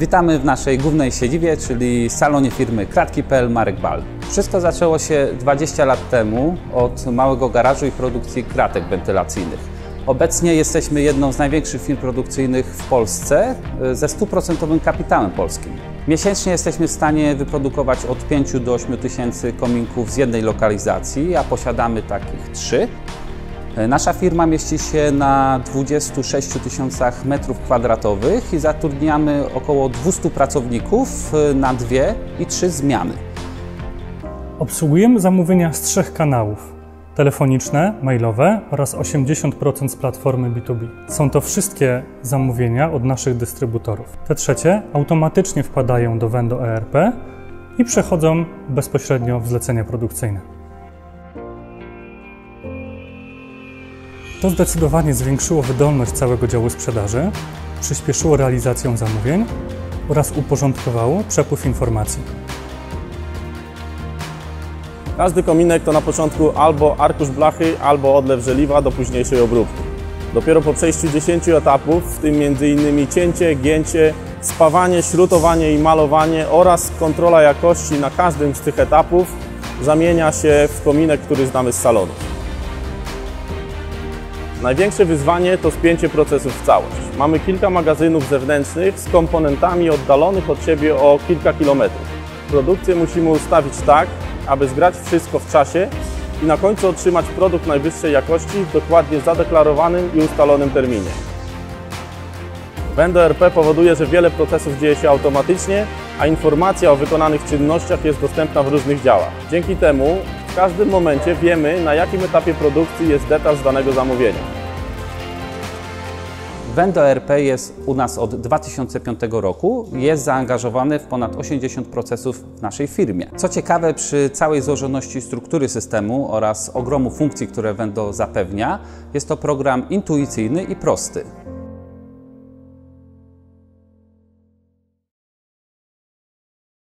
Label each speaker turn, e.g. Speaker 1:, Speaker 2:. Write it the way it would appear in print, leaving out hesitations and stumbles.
Speaker 1: Witamy w naszej głównej siedzibie, czyli salonie firmy Kratki.pl Marek Bal. Wszystko zaczęło się 20 lat temu od małego garażu i produkcji kratek wentylacyjnych. Obecnie jesteśmy jedną z największych firm produkcyjnych w Polsce ze 100% kapitałem polskim. Miesięcznie jesteśmy w stanie wyprodukować od 5 do 8 tysięcy kominków z jednej lokalizacji, a posiadamy takich 3. Nasza firma mieści się na 26 tysiącach metrów kwadratowych i zatrudniamy około 200 pracowników na 2 i 3 zmiany.
Speaker 2: Obsługujemy zamówienia z 3 kanałów: telefoniczne, mailowe oraz 80% z platformy B2B. Są to wszystkie zamówienia od naszych dystrybutorów. Te trzecie automatycznie wpadają do Vendo ERP i przechodzą bezpośrednio w zlecenia produkcyjne. To zdecydowanie zwiększyło wydolność całego działu sprzedaży, przyspieszyło realizację zamówień oraz uporządkowało przepływ informacji.
Speaker 3: Każdy kominek to na początku albo arkusz blachy, albo odlew żeliwa do późniejszej obróbki. Dopiero po przejściu 10 etapów, w tym m.in. cięcie, gięcie, spawanie, śrutowanie i malowanie oraz kontrola jakości na każdym z tych etapów, zamienia się w kominek, który znamy z salonu. Największe wyzwanie to spięcie procesów w całość. Mamy kilka magazynów zewnętrznych z komponentami oddalonych od siebie o kilka kilometrów. Produkcję musimy ustawić tak, aby zgrać wszystko w czasie i na końcu otrzymać produkt najwyższej jakości w dokładnie zadeklarowanym i ustalonym terminie. Vendo ERP powoduje, że wiele procesów dzieje się automatycznie, a informacja o wykonanych czynnościach jest dostępna w różnych działach. Dzięki temu w każdym momencie wiemy, na jakim etapie produkcji jest detal z danego zamówienia.
Speaker 1: Vendo ERP jest u nas od 2005 roku i jest zaangażowany w ponad 80 procesów w naszej firmie. Co ciekawe, przy całej złożoności struktury systemu oraz ogromu funkcji, które Vendo zapewnia, jest to program intuicyjny i prosty.